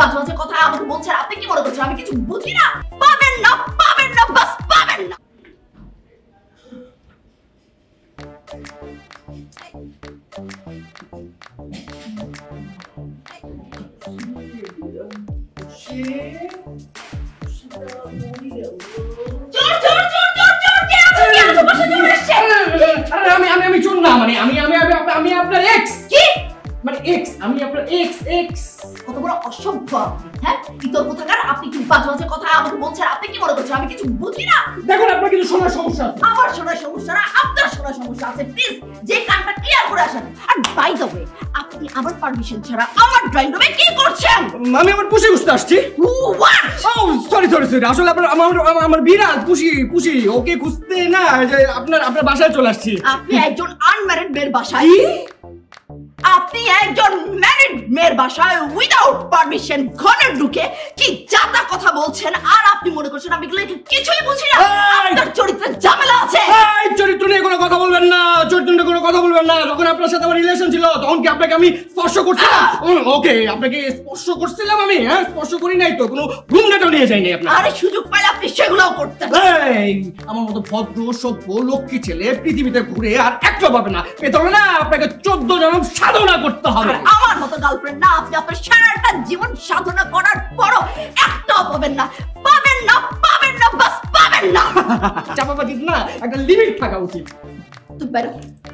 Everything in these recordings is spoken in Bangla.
বাজে বাজে কথা আমাকে বলছেন, আপনি কি মনে করছেন আমি কিছু বুঝি না? পাবেন না, বাস পাবেন না। আমি চোর না, মানে আমি আপনার এক্স। কি মানে এক্স, আমি আপনার এক্স। কত বড় অসভ্য আপনি, হ্যাঁ? ইতর কোথাকার, আপনি কি বাজে বাজে কথা আমাকে বলছেন, আপনি কি মনে করছেন আমি কিছু বুঝি না? দেখুন আপনার কিন্তু শোনার সমস্যা আছে। আমার শোনার সমস্যা না, আপনার শোনার সমস্যা আছে। প্লিজ যে কানটা ক্লিয়ার করে আসেন। আর বাই দ্য ওয়ে, আপনি আমার পারমিশন ছাড়া আমার ড্রয়িং রুমে কি করছেন? আমি আমার পুষি খুঁজতে আসছি। হোয়াট? ও সরি আসলে আমার বিড়াল পুষি ওকে খুঁজতে না, যে আপনার বাসায় চলে আসছি। আপনি একজন আনম্যারিড মেয়ের বাসায়, আপনি একজন ম্যারিড মেয়ের বাসায় উইদাউট পারমিশন ঘরে ঢুকে কি যাতা কথা বলছেন, আর আপনি মনে করছেন আমি এগুলো কিছুই বুঝি না? আপনার চরিত্রের ঝামেলা আছে। এই চরিত্র নিয়ে কোনো কথা বলবেন না, যখন আপনার সাথে আমার রিলেশন ছিল তখন কি আপনাকে আমি স্পর্শ করছিলাম? ওকে, আপনাকে স্পর্শ করছিলাম আমি? হ্যাঁ, স্পর্শ করি নাই তো, কোনো রুম ডেটও নিয়ে যাইনি আপনার। আরে সুযোগ পাইলে আপনি সেগুলোও করতেন। এই আমার মতো ভদ্র সভ্য লক্ষ্মী ছেলে পৃথিবীতে ঘুরে আর একটা পাবে না, পেতে হলে না আপনাকে 14 জন্ম সাধনা করতে হবে। আমার মতো গার্লফ্রেন্ড না, আপনি আপনার সারাটা জীবন সাধনা করার পরও একটাও পাবেন না, বাস পাবেন না। চাপাবাজি না, একটা লিমিট থাকা উচিত। তুই বেরো।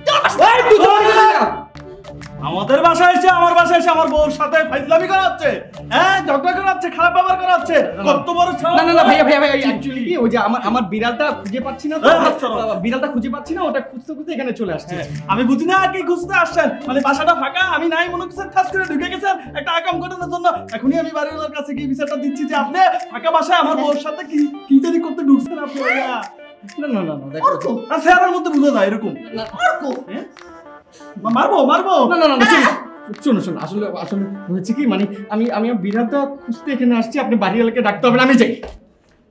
আমাদের বাসায় এসে আমার বউর সাথে ফাইজলামি করা হচ্ছে, হ্যাঁ ঝগড়া করা হচ্ছে, খারাপ ব্যবহার করা হচ্ছে। কত বড় না ভাইয়া অ্যাকচুয়ালি কি ওই যে আমার বিড়ালটা খুঁজে পাচ্ছি না তো, ওটা খুঁজতে এখানে চলে আসছে। আমি বুঝি না কি খুঁজতে আসছেন, মানে বাসাটা ফাঁকা, আমি নাই মনে করছেন খাস করে ঢুকে গেছেন একটা আকাম ঘটনার জন্য। এখনই আমি বাড়িওয়ালার কাছে গিয়ে বিচারটা দিচ্ছি যে আপনি ফাঁকা বাসায় আমার বউর সাথে কি জানি করতে ঢুকছেন আপনি। না দেখো চেহারার মধ্যে বোঝা যায় এরকম। মারবো না শোনো আসলে হয়েছে কি, মানে আমি বিড়ালটা খুঁজতে এখানে আসছি, আপনি বাড়িওয়ালাকে ডাকতে হবে না, আমি যাই।